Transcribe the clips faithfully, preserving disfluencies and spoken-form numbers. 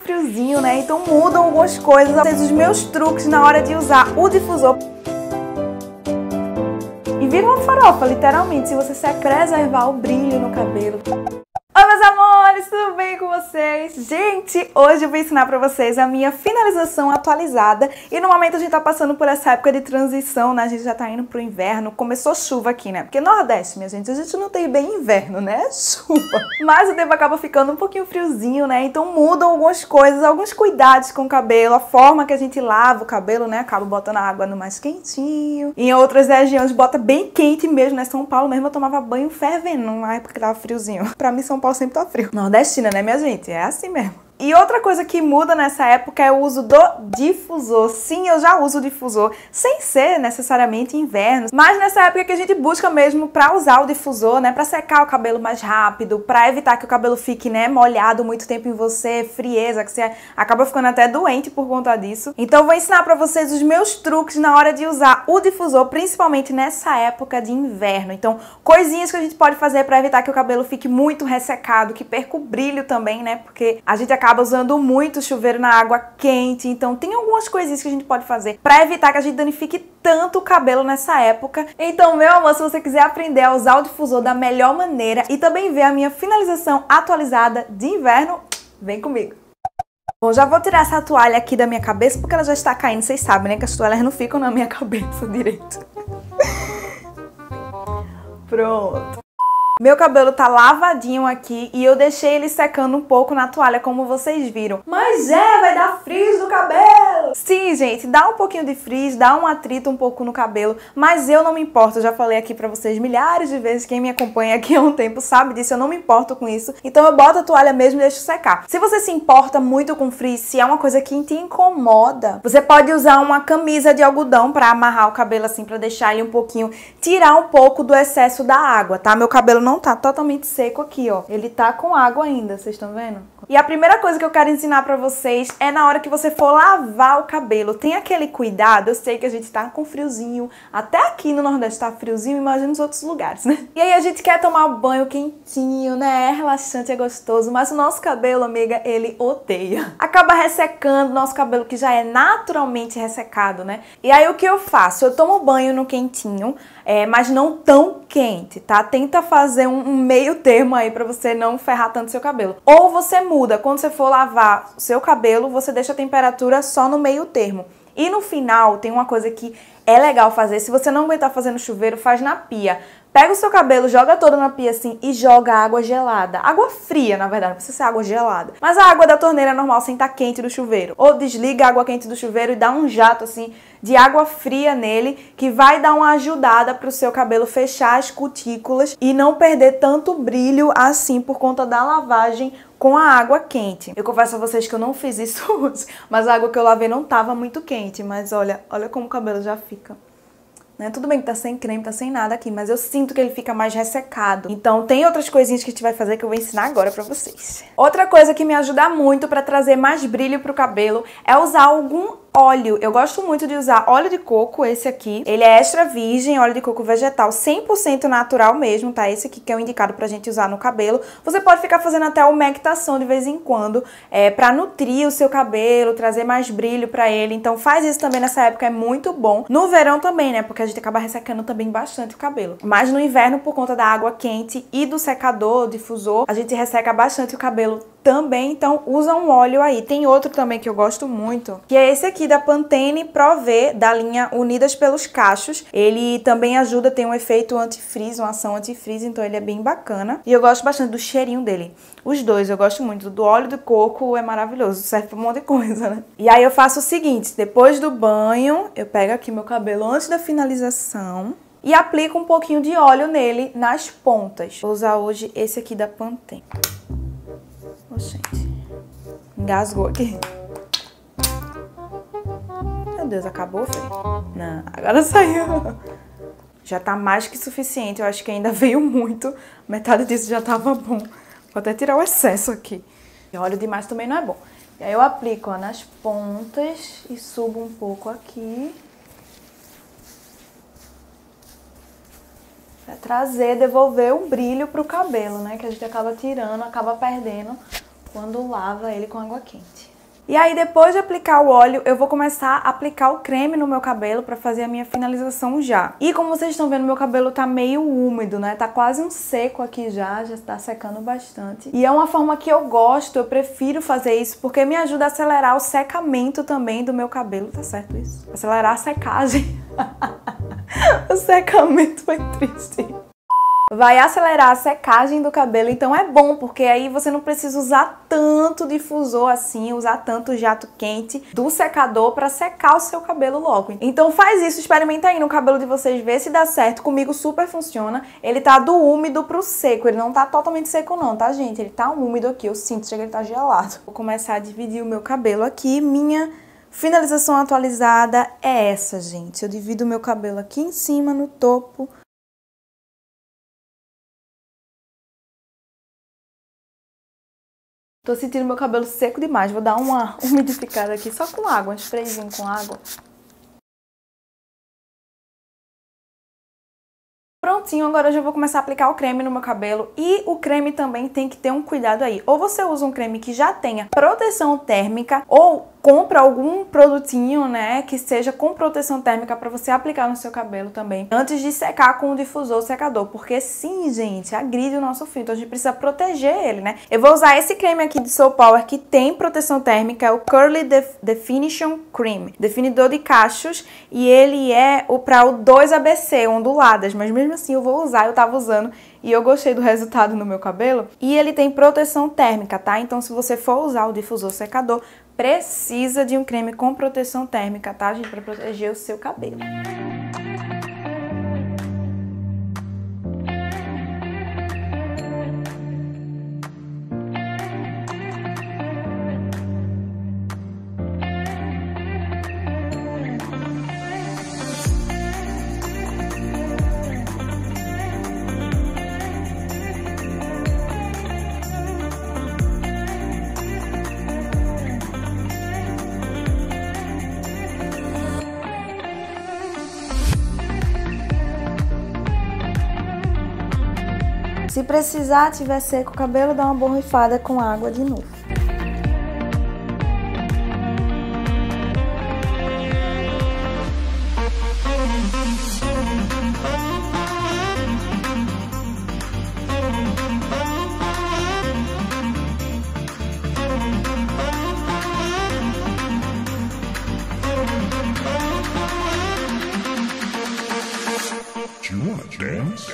friozinho, né? Então mudam algumas coisas, às vezes os meus truques na hora de usar o difusor. E vira uma farofa, literalmente, se você quer preservar o brilho no cabelo. Oi, meus amores, tudo bem com vocês? Gente, hoje eu vou ensinar pra vocês a minha finalização atualizada. E no momento a gente tá passando por essa época de transição, né? A gente já tá indo pro inverno. Começou chuva aqui, né? Porque Nordeste, minha gente, a gente não tem bem inverno, né? É chuva. Mas o tempo acaba ficando um pouquinho friozinho, né? Então mudam algumas coisas, alguns cuidados com o cabelo. A forma que a gente lava o cabelo, né? Acaba botando a água no mais quentinho. Em outras regiões bota bem quente mesmo, né? São Paulo mesmo eu tomava banho fervendo na época que tava friozinho. Pra mim, São Paulo sempre tá frio. Nordestina, né, minha gente? É assim mesmo. E outra coisa que muda nessa época é o uso do difusor. Sim, eu já uso o difusor, sem ser necessariamente inverno, mas nessa época que a gente busca mesmo pra usar o difusor, né, pra secar o cabelo mais rápido, pra evitar que o cabelo fique, né, molhado muito tempo em você, frieza, que você acaba ficando até doente por conta disso. Então eu vou ensinar pra vocês os meus truques na hora de usar o difusor, principalmente nessa época de inverno. Então, coisinhas que a gente pode fazer pra evitar que o cabelo fique muito ressecado, que perca o brilho também, né, porque a gente acaba usando muito chuveiro na água quente, então tem algumas coisinhas que a gente pode fazer pra evitar que a gente danifique tanto o cabelo nessa época. Então, meu amor, se você quiser aprender a usar o difusor da melhor maneira e também ver a minha finalização atualizada de inverno, vem comigo! Bom, já vou tirar essa toalha aqui da minha cabeça porque ela já está caindo, vocês sabem, né, que as toalhas não ficam na minha cabeça direito. Pronto. Meu cabelo tá lavadinho aqui e eu deixei ele secando um pouco na toalha, como vocês viram. Mas é, vai dar frizz no cabelo! Sim, gente, dá um pouquinho de frizz, dá um atrito um pouco no cabelo, mas eu não me importo, eu já falei aqui pra vocês milhares de vezes, quem me acompanha aqui há um tempo sabe disso, eu não me importo com isso. Então eu boto a toalha mesmo e deixo secar. Se você se importa muito com frizz, se é uma coisa que te incomoda, você pode usar uma camisa de algodão pra amarrar o cabelo assim, pra deixar ele um pouquinho, tirar um pouco do excesso da água, tá? Meu cabelo não tá totalmente seco aqui, ó. Ele tá com água ainda, vocês estão vendo? E a primeira coisa que eu quero ensinar pra vocês é na hora que você for lavar o cabelo. Tem aquele cuidado, eu sei que a gente tá com friozinho, até aqui no Nordeste tá friozinho, imagina nos outros lugares, né? E aí a gente quer tomar um banho quentinho, né? É relaxante, é gostoso, mas o nosso cabelo, amiga, ele odeia. Acaba ressecando nosso cabelo que já é naturalmente ressecado, né? E aí o que eu faço? Eu tomo banho no quentinho, é, mas não tão quente, tá? Tenta fazer um, um meio termo aí pra você não ferrar tanto seu cabelo. Ou você muda, quando você for lavar o seu cabelo, você deixa a temperatura só no meio termo. E no final, tem uma coisa que é legal fazer, se você não aguentar fazer no chuveiro, faz na pia. Pega o seu cabelo, joga todo na pia assim e joga água gelada. Água fria, na verdade, não precisa ser água gelada. Mas a água da torneira é normal sem estar quente do chuveiro. Ou desliga a água quente do chuveiro e dá um jato assim de água fria nele, que vai dar uma ajudada para o seu cabelo fechar as cutículas e não perder tanto brilho assim por conta da lavagem com a água quente. Eu confesso a vocês que eu não fiz isso hoje, mas a água que eu lavei não estava muito quente. Mas olha, olha como o cabelo já fica. Né? Tudo bem que tá sem creme, tá sem nada aqui, mas eu sinto que ele fica mais ressecado. Então tem outras coisinhas que a gente vai fazer que eu vou ensinar agora pra vocês. Outra coisa que me ajuda muito pra trazer mais brilho pro cabelo é usar algum óleo. Eu gosto muito de usar óleo de coco, esse aqui. Ele é extra virgem, óleo de coco vegetal, cem por cento natural mesmo, tá? Esse aqui que é o indicado pra gente usar no cabelo. Você pode ficar fazendo até umectação de vez em quando, é, pra nutrir o seu cabelo, trazer mais brilho pra ele. Então faz isso também nessa época, é muito bom. No verão também, né? Porque a gente acaba ressecando também bastante o cabelo. Mas no inverno, por conta da água quente e do secador, difusor, a gente resseca bastante o cabelo também, então usa um óleo aí. Tem outro também que eu gosto muito, que é esse aqui da Pantene Pro V, da linha Unidas pelos Cachos. Ele também ajuda, tem um efeito anti-frizz, uma ação anti-frizz, então ele é bem bacana. E eu gosto bastante do cheirinho dele. Os dois, eu gosto muito. Do óleo de coco é maravilhoso, serve pra um monte de coisa, né? E aí eu faço o seguinte, depois do banho, eu pego aqui meu cabelo antes da finalização e aplico um pouquinho de óleo nele nas pontas. Vou usar hoje esse aqui da Pantene. Oh, gente, engasgou aqui. Meu Deus, acabou, Fê? Não, agora saiu. Já tá mais que suficiente, eu acho que ainda veio muito. Metade disso já tava bom. Vou até tirar o excesso aqui. E óleo demais também não é bom. E aí eu aplico, ó, nas pontas e subo um pouco aqui. Pra trazer, devolver o brilho pro cabelo, né? Que a gente acaba tirando, acaba perdendo quando lava ele com água quente. E aí, depois de aplicar o óleo, eu vou começar a aplicar o creme no meu cabelo pra fazer a minha finalização já. E como vocês estão vendo, meu cabelo tá meio úmido, né? Tá quase um seco aqui já, já tá secando bastante. E é uma forma que eu gosto, eu prefiro fazer isso, porque me ajuda a acelerar o secamento também do meu cabelo. Tá certo isso? Acelerar a secagem. O secamento foi triste. Vai acelerar a secagem do cabelo, então é bom, porque aí você não precisa usar tanto difusor assim, usar tanto jato quente do secador para secar o seu cabelo logo. Então faz isso, experimenta aí no cabelo de vocês, vê se dá certo. Comigo super funciona. Ele tá do úmido pro seco, ele não tá totalmente seco não, tá, gente? Ele tá úmido aqui, eu sinto, chega ele tá gelado. Vou começar a dividir o meu cabelo aqui. Minha finalização atualizada é essa, gente. Eu divido o meu cabelo aqui em cima, no topo. Tô sentindo meu cabelo seco demais, vou dar uma umidificada aqui só com água, um sprayzinho com água. Prontinho, agora eu já vou começar a aplicar o creme no meu cabelo. E o creme também tem que ter um cuidado aí. Ou você usa um creme que já tenha proteção térmica, ou compra algum produtinho, né, que seja com proteção térmica para você aplicar no seu cabelo também, antes de secar com o difusor secador, porque sim, gente, agride o nosso fio, então a gente precisa proteger ele, né? Eu vou usar esse creme aqui de Soul Power que tem proteção térmica, é o Curly Def Definition Cream, definidor de cachos, e ele é o para o dois A B C, onduladas, mas mesmo assim eu vou usar, eu tava usando e eu gostei do resultado no meu cabelo. E ele tem proteção térmica, tá? Então se você for usar o difusor secador, precisa de um creme com proteção térmica, tá, gente? Para proteger o seu cabelo. Se precisar, tiver seco o cabelo, dá uma borrifada com água de novo. Do you wanna dance?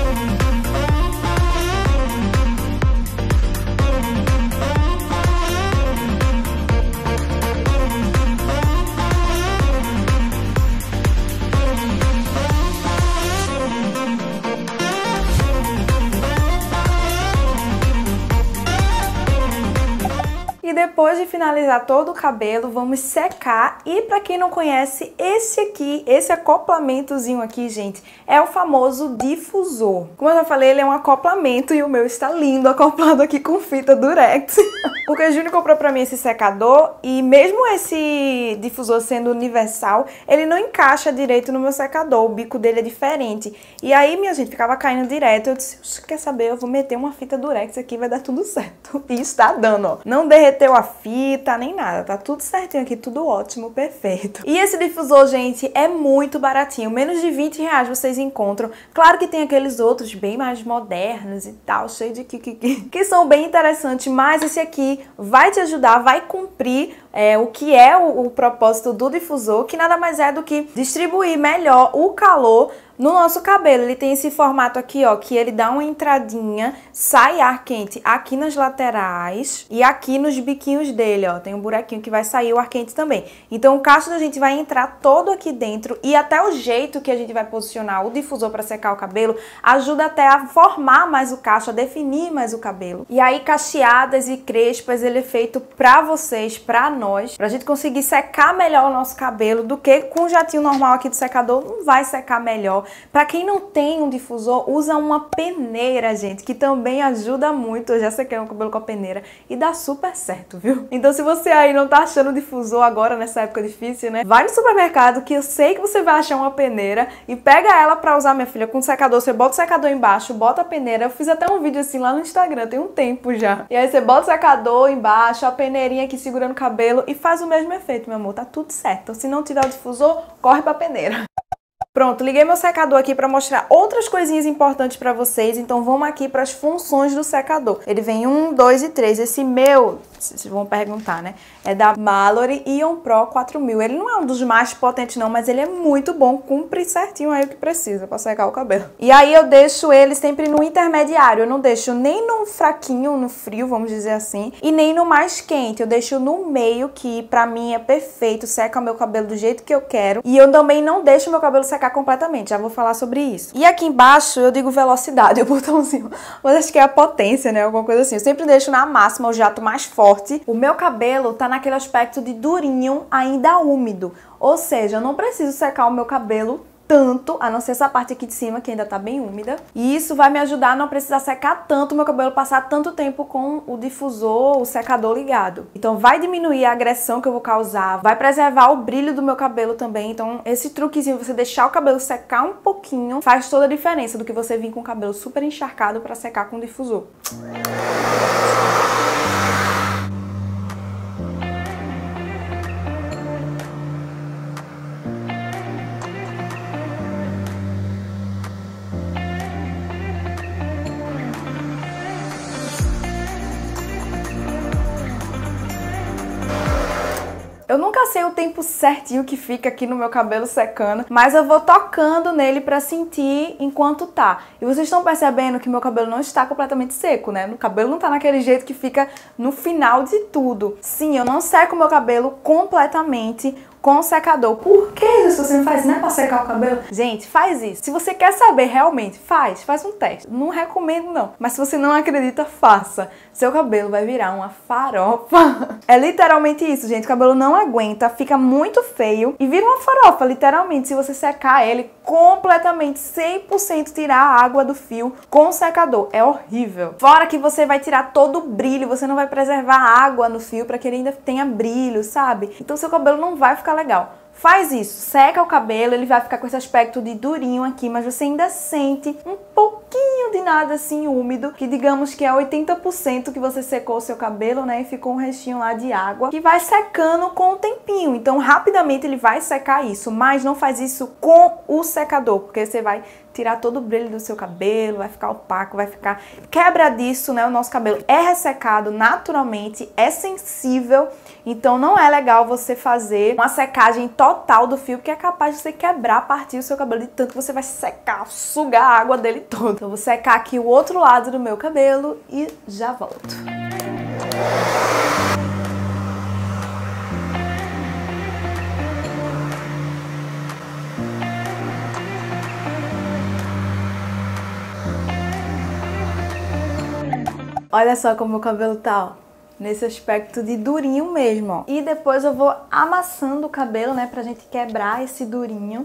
E depois de finalizar todo o cabelo, vamos secar. E pra quem não conhece, esse aqui, esse acoplamentozinho aqui, gente, é o famoso difusor. Como eu já falei, ele é um acoplamento e o meu está lindo, acoplado aqui com fita durex. Porque o Júnior comprou pra mim esse secador e mesmo esse difusor sendo universal, ele não encaixa direito no meu secador, o bico dele é diferente. E aí, minha gente, ficava caindo direto. Eu disse, quer saber, eu vou meter uma fita durex aqui, vai dar tudo certo. E está dando, ó. Não derreteu a fita, nem nada, tá tudo certinho aqui, tudo ótimo, perfeito. E esse difusor, gente, é muito baratinho, menos de vinte reais vocês encontram. Claro que tem aqueles outros bem mais modernos e tal, cheio de kikiki, que são bem interessantes, mas esse aqui vai te ajudar, vai cumprir é, o que é o, o propósito do difusor, que nada mais é do que distribuir melhor o calor no nosso cabelo. Ele tem esse formato aqui, ó, que ele dá uma entradinha, sai ar quente aqui nas laterais e aqui nos biquinhos dele, ó, tem um buraquinho que vai sair o ar quente também. Então o cacho da gente vai entrar todo aqui dentro e até o jeito que a gente vai posicionar o difusor para secar o cabelo ajuda até a formar mais o cacho, a definir mais o cabelo. E aí cacheadas e crespas, ele é feito pra vocês, pra nós, pra gente conseguir secar melhor o nosso cabelo do que com o jatinho normal aqui do secador, não vai secar melhor. Pra quem não tem um difusor, usa uma peneira, gente, que também ajuda muito. Eu já sequei o cabelo com a peneira e dá super certo, viu? Então se você aí não tá achando difusor agora nessa época difícil, né? Vai no supermercado que eu sei que você vai achar uma peneira e pega ela pra usar, minha filha, com o secador. Você bota o secador embaixo, bota a peneira. Eu fiz até um vídeo assim lá no Instagram, tem um tempo já. E aí você bota o secador embaixo, a peneirinha aqui segurando o cabelo e faz o mesmo efeito, meu amor. Tá tudo certo. Então, se não tiver o difusor, corre pra peneira. Pronto, liguei meu secador aqui para mostrar outras coisinhas importantes para vocês, então vamos aqui para as funções do secador. Ele vem um, dois e três. Esse meu, vocês vão perguntar, né? É da Mallory Ion Pro quatro mil. Ele não é um dos mais potentes não, mas ele é muito bom, cumpre certinho aí o que precisa para secar o cabelo. E aí eu deixo ele sempre no intermediário, eu não deixo nem no fraquinho, no frio, vamos dizer assim, e nem no mais quente. Eu deixo no meio, que pra mim é perfeito, seca o meu cabelo do jeito que eu quero. E eu também não deixo o meu cabelo secar completamente, já vou falar sobre isso. E aqui embaixo eu digo velocidade, o botãozinho, mas acho que é a potência, né, alguma coisa assim. Eu sempre deixo na máxima o jato mais forte. O meu cabelo tá naquele aspecto de durinho, ainda úmido, ou seja, eu não preciso secar o meu cabelo tanto, a não ser essa parte aqui de cima que ainda tá bem úmida. E isso vai me ajudar a não precisar secar tanto o meu cabelo, passar tanto tempo com o difusor, o secador ligado. Então vai diminuir a agressão que eu vou causar, vai preservar o brilho do meu cabelo também. Então esse truquezinho, você deixar o cabelo secar um pouquinho, faz toda a diferença do que você vir com o cabelo super encharcado pra secar com o difusor. Eu nunca sei o tempo certinho que fica aqui no meu cabelo secando, mas eu vou tocando nele pra sentir enquanto tá. E vocês estão percebendo que meu cabelo não está completamente seco, né? O cabelo não tá naquele jeito que fica no final de tudo. Sim, eu não seco o meu cabelo completamente com o secador. Por que isso você não faz? Não é pra secar o cabelo? Gente, faz isso. Se você quer saber realmente, faz. Faz um teste. Não recomendo, não. Mas se você não acredita, faça. Seu cabelo vai virar uma farofa. É literalmente isso, gente. O cabelo não aguenta, fica muito feio e vira uma farofa, literalmente. Se você secar ele completamente, cem por cento tirar a água do fio com o secador. É horrível. Fora que você vai tirar todo o brilho, você não vai preservar a água no fio para que ele ainda tenha brilho, sabe? Então seu cabelo não vai ficar legal. Faz isso, seca o cabelo, ele vai ficar com esse aspecto de durinho aqui, mas você ainda sente um pouquinho de nada assim úmido, que digamos que é oitenta por cento que você secou o seu cabelo, né, e ficou um restinho lá de água, que vai secando com o tempinho. Então rapidamente ele vai secar isso, mas não faz isso com o secador, porque você vai tirar todo o brilho do seu cabelo, vai ficar opaco, vai ficar quebradiço, né? O nosso cabelo é ressecado naturalmente, é sensível, então não é legal você fazer uma secagem total do fio, porque é capaz de você quebrar, partir o seu cabelo de tanto que você vai secar, sugar a água dele toda. Então eu vou secar aqui o outro lado do meu cabelo e já volto. Olha só como o meu cabelo tá, ó, nesse aspecto de durinho mesmo, ó. E depois eu vou amassando o cabelo, né, pra gente quebrar esse durinho.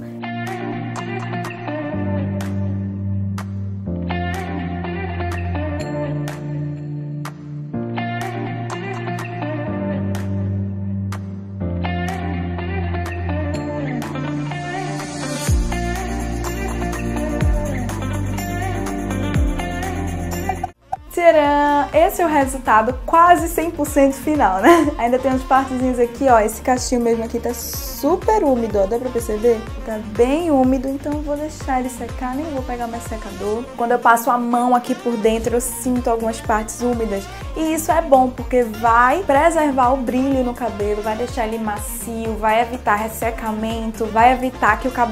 Tcharam! Esse é o resultado quase cem por cento final, né? Ainda tem umas partezinhas aqui, ó. Esse cachinho mesmo aqui tá super úmido, ó. Dá pra perceber? Tá bem úmido, então eu vou deixar ele secar. Nem vou pegar mais secador. Quando eu passo a mão aqui por dentro, eu sinto algumas partes úmidas. E isso é bom, porque vai preservar o brilho no cabelo, vai deixar ele macio, vai evitar ressecamento, vai evitar que o cabelo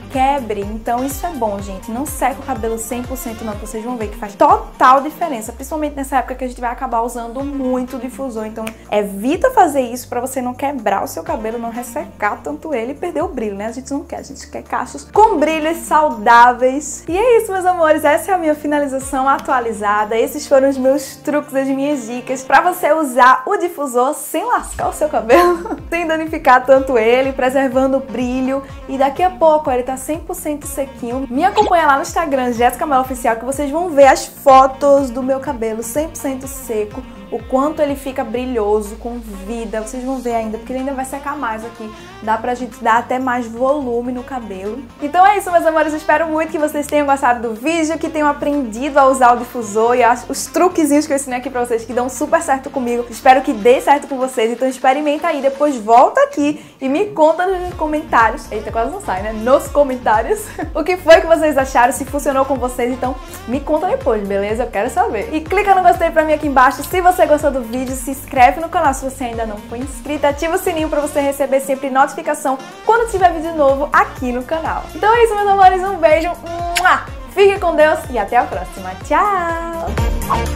quebre. Então isso é bom, gente. Não seca o cabelo cem por cento não, que vocês vão ver que faz total diferença, principalmente nessa época que a gente vai acabar usando muito difusor. Então evita fazer isso pra você não quebrar o seu cabelo, não ressecar tanto ele e perder o brilho, né? A gente não quer, a gente quer cachos com brilhos saudáveis. E é isso, meus amores, essa é a minha finalização atualizada. Esses foram os meus truques, as minhas dicas pra você usar o difusor sem lascar o seu cabelo, sem danificar tanto ele, preservando o brilho. E daqui a pouco ele tá cem por cento sequinho. Me acompanha lá no Instagram, Jéssica Mello Oficial, que vocês vão ver as fotos do meu cabelo cem por cento seco, o quanto ele fica brilhoso, com vida. Vocês vão ver ainda, porque ele ainda vai secar mais aqui. Dá pra gente dar até mais volume no cabelo. Então é isso, meus amores. Eu espero muito que vocês tenham gostado do vídeo, que tenham aprendido a usar o difusor e as, os truquezinhos que eu ensinei aqui pra vocês, que dão super certo comigo. Espero que dê certo com vocês. Então experimenta aí, depois volta aqui e me conta nos comentários. Eita, quase não sai, né? Nos comentários. O que foi que vocês acharam, se funcionou com vocês. Então me conta depois, beleza? Eu quero saber. E clica no gostei pra mim aqui embaixo se você Se você gostou do vídeo, se inscreve no canal se você ainda não for inscrito, ativa o sininho para você receber sempre notificação quando tiver vídeo novo aqui no canal. Então é isso, meus amores, um beijo, fiquem com Deus e até a próxima. Tchau!